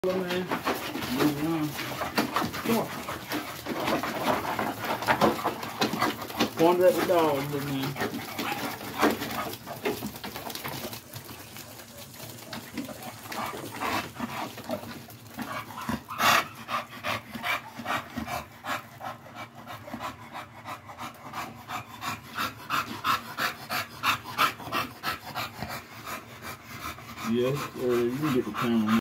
Man. Moving on. Come on. Wander at the dog, little man. Yes, you can get the camera.